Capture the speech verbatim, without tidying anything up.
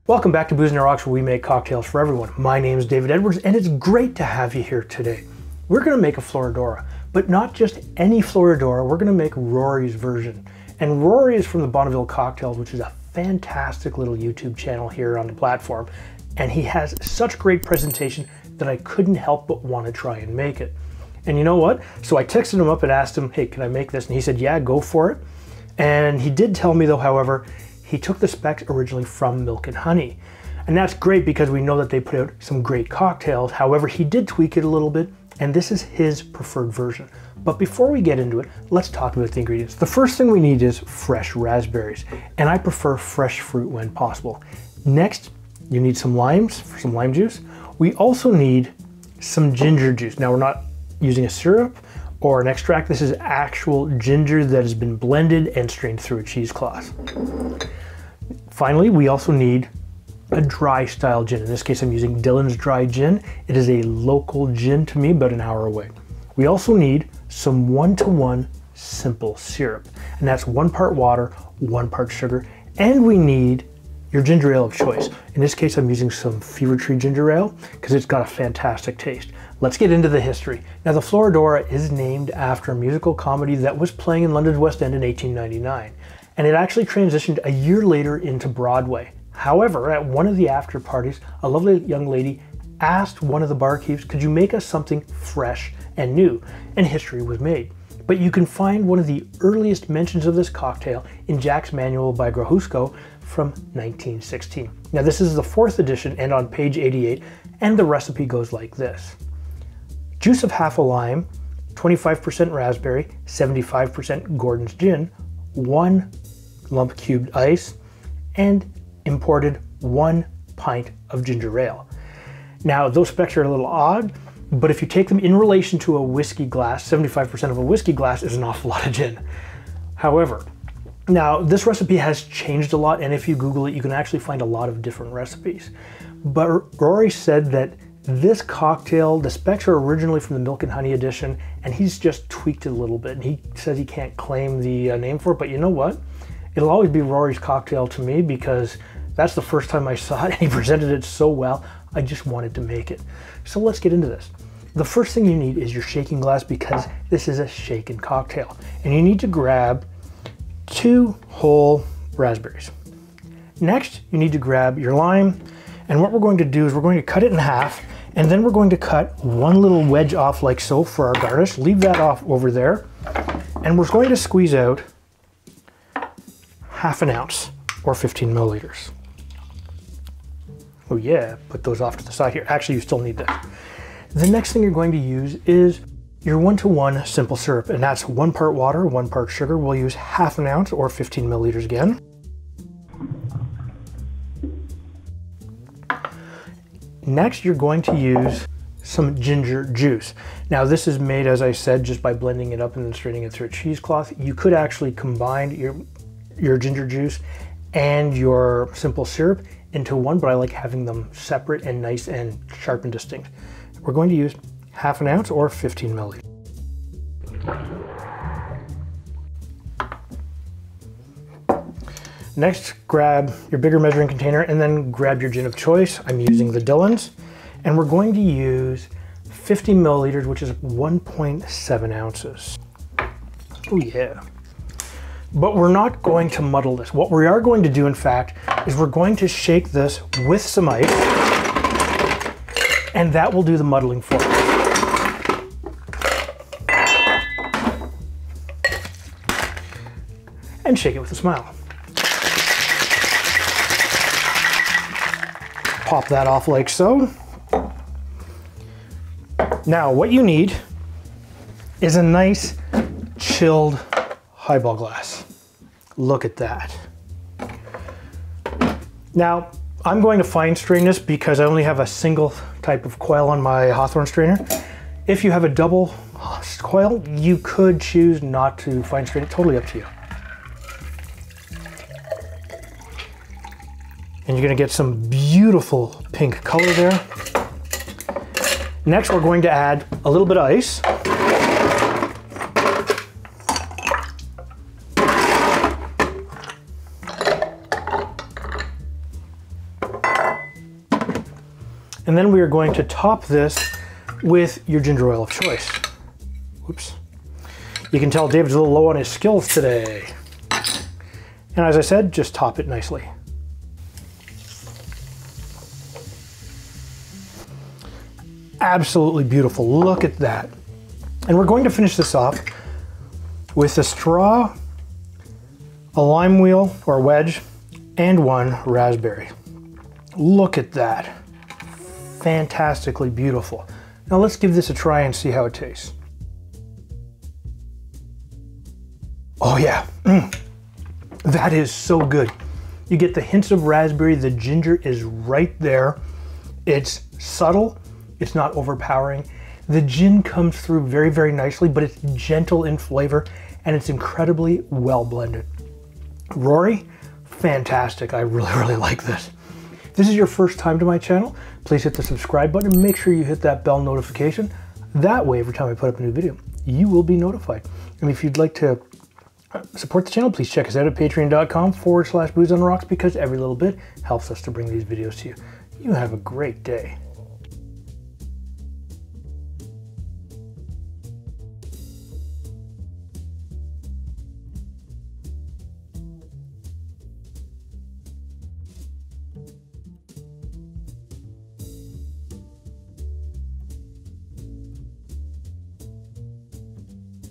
Welcome back to Booze and Rocks, where we make cocktails for everyone. My name is David Edwards, and it's great to have you here today. We're going to make a Floradora, but not just any Floradora. We're going to make Rory's version. And Rory is from the Bonneville Cocktails, which is a fantastic little YouTube channel here on the platform. And he has such great presentation that I couldn't help but want to try and make it. And you know what? So I texted him up and asked him, hey, can I make this? And he said, yeah, go for it. And he did tell me though, however, he took the specs originally from Milk and Honey. And that's great because we know that they put out some great cocktails. However, he did tweak it a little bit, and this is his preferred version. But before we get into it, let's talk about the ingredients. The first thing we need is fresh raspberries, and I prefer fresh fruit when possible. Next, you need some limes for some lime juice. We also need some ginger juice. Now, we're not using a syrup or an extract. This is actual ginger that has been blended and strained through a cheesecloth. Finally, we also need a dry style gin. In this case, I'm using Dillon's Dry Gin. It is a local gin to me, about an hour away. We also need some one-to-one simple syrup, and that's one part water, one part sugar, and we need your ginger ale of choice. In this case, I'm using some Fever Tree ginger ale because it's got a fantastic taste. Let's get into the history. Now, the Floradora is named after a musical comedy that was playing in London's West End in eighteen ninety-nine, and it actually transitioned a year later into Broadway. However, at one of the after parties, a lovely young lady asked one of the barkeeps, could you make us something fresh and new? And history was made. But you can find one of the earliest mentions of this cocktail in Jack's Manual by Grahusco from nineteen sixteen. Now, this is the fourth edition and on page eighty-eight, and the recipe goes like this. Juice of half a lime, twenty-five percent raspberry, seventy-five percent Gordon's gin, one lump cubed ice, and imported one pint of ginger ale. Now, those specs are a little odd, but if you take them in relation to a whiskey glass, seventy-five percent of a whiskey glass is an awful lot of gin. However, now this recipe has changed a lot, and if you Google it, you can actually find a lot of different recipes. But Rory said that this cocktail, the specs are originally from the Milk and Honey edition, and he's just tweaked it a little bit. And he says he can't claim the uh, name for it, but you know what? It'll always be Rory's cocktail to me because that's the first time I saw it, and he presented it so well, I just wanted to make it. So let's get into this. The first thing you need is your shaking glass because this is a shaken cocktail. And you need to grab two whole raspberries. Next, you need to grab your lime, and what we're going to do is we're going to cut it in half, and then we're going to cut one little wedge off like so for our garnish. Leave that off over there, and we're going to squeeze out half an ounce or fifteen milliliters. Oh yeah, put those off to the side here. Actually, you still need that. The next thing you're going to use is your one-to-one simple syrup, and that's one part water, one part sugar. We'll use half an ounce or fifteen milliliters again. Next, you're going to use some ginger juice. Now, this is made, as I said, just by blending it up and then straining it through a cheesecloth. You could actually combine your, your ginger juice and your simple syrup into one, but I like having them separate and nice and sharp and distinct. We're going to use half an ounce or fifteen milliliters. Next, grab your bigger measuring container and then grab your gin of choice. I'm using the Dillon's, and we're going to use fifty milliliters, which is one point seven ounces. Oh yeah. But we're not going to muddle this. What we are going to do, in fact, is we're going to shake this with some ice, and that will do the muddling for us. And shake it with a smile. Pop that off like so. Now, what you need is a nice chilled highball glass. Look at that. Now, I'm going to fine strain this because I only have a single type of coil on my Hawthorne strainer. If you have a double coil, you could choose not to fine strain it, totally up to you. And you're gonna get some beautiful pink color there. Next, we're going to add a little bit of ice. And then we are going to top this with your ginger ale of choice. Whoops. You can tell David's a little low on his skills today. And as I said, just top it nicely. Absolutely beautiful, look at that. And we're going to finish this off with a straw, a lime wheel or wedge, and one raspberry. Look at that. Fantastically beautiful. Now let's give this a try and see how it tastes. Oh yeah, mm. That is so good. You get the hints of raspberry, the ginger is right there. It's subtle, it's not overpowering. The gin comes through very, very nicely, but it's gentle in flavor and it's incredibly well blended. Rory, fantastic. I really, really like this. If this is your first time to my channel, please hit the subscribe button and make sure you hit that bell notification. That way, every time I put up a new video, you will be notified. And if you'd like to support the channel, please check us out at patreon.com forward slash booze on the rocks because every little bit helps us to bring these videos to you. You have a great day.